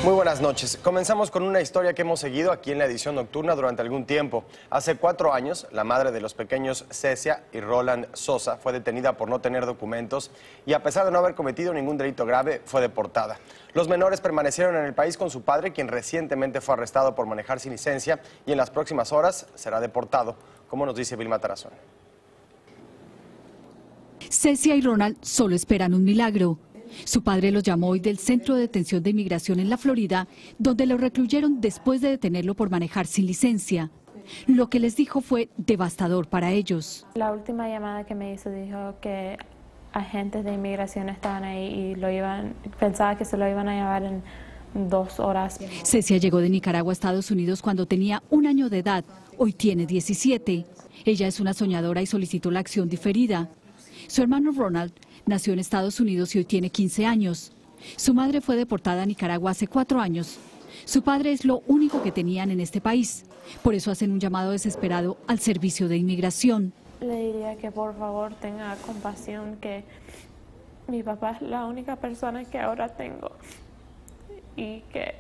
Muy buenas noches. Comenzamos con una historia que hemos seguido aquí en la edición nocturna durante algún tiempo. Hace 4 años, la madre de los pequeños Cecia y Roland Sosa fue detenida por no tener documentos y, a pesar de no haber cometido ningún delito grave, fue deportada. Los menores permanecieron en el país con su padre, quien recientemente fue arrestado por manejar sin licencia y en las próximas horas será deportado, como nos dice Vilma Tarazón. Cecia y Ronald solo esperan un milagro. Su padre los llamó hoy del Centro de Detención de Inmigración en la Florida, donde lo recluyeron después de detenerlo por manejar sin licencia. Lo que les dijo fue devastador para ellos. La última llamada que me hizo dijo que agentes de inmigración estaban ahí y pensaba que se lo iban a llevar en 2 horas. Cecia llegó de Nicaragua a Estados Unidos cuando tenía 1 año de edad. Hoy tiene 17. Ella es una soñadora y solicitó la acción diferida. Su hermano Ronald nació en Estados Unidos y hoy tiene 15 años. Su madre fue deportada a Nicaragua hace 4 años. Su padre es lo único que tenían en este país. Por eso hacen un llamado desesperado al Servicio de Inmigración. Le diría que por favor tenga compasión, que mi papá es la única persona que ahora tengo y que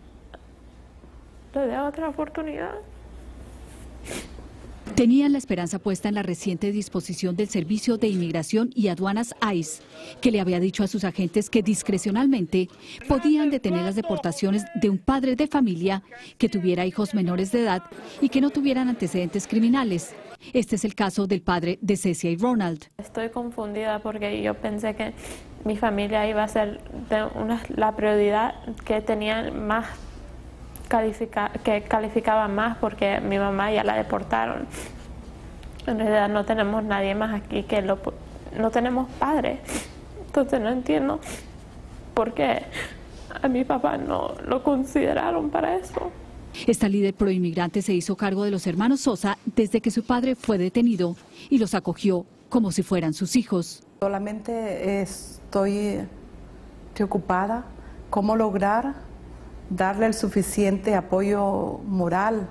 le dé otra oportunidad. Tenían la esperanza puesta en la reciente disposición del Servicio de Inmigración y Aduanas ICE, que le había dicho a sus agentes que discrecionalmente podían detener las deportaciones de un padre de familia que tuviera hijos menores de edad y que no tuvieran antecedentes criminales. Este es el caso del padre de Cecia y Ronald. Estoy confundida porque yo pensé que mi familia iba a ser la prioridad, que tenía más que calificaba más porque mi mamá ya la deportaron. En realidad no tenemos nadie más aquí no tenemos padre. Entonces no entiendo por qué a mi papá no lo consideraron para eso. Esta líder proinmigrante se hizo cargo de los hermanos Sosa desde que su padre fue detenido y los acogió como si fueran sus hijos. Solamente estoy preocupada cómo lograr darle el suficiente apoyo moral,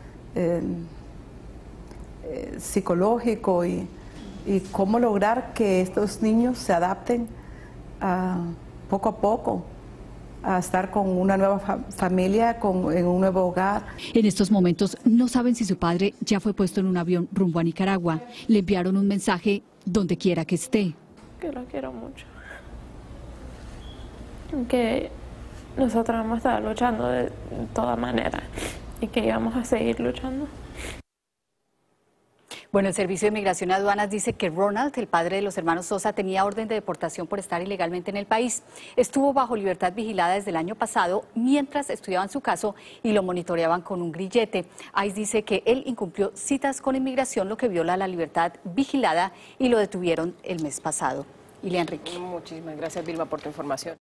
psicológico y cómo lograr que estos niños se adapten poco a poco a estar con una nueva familia, en un nuevo hogar. En estos momentos no saben si su padre ya fue puesto en un avión rumbo a Nicaragua. Le enviaron un mensaje donde quiera que esté. Que lo quiero mucho. Que nosotros vamos a estar luchando de todas maneras y que íbamos a seguir luchando. Bueno, el Servicio de Inmigración y Aduanas dice que Ronald, el padre de los hermanos Sosa, tenía orden de deportación por estar ilegalmente en el país. Estuvo bajo libertad vigilada desde el año pasado mientras estudiaban su caso y lo monitoreaban con un grillete. ICE dice que él incumplió citas con inmigración, lo que viola la libertad vigilada, y lo detuvieron el mes pasado. Ilia Enrique. Muchísimas gracias, Vilma, por tu información.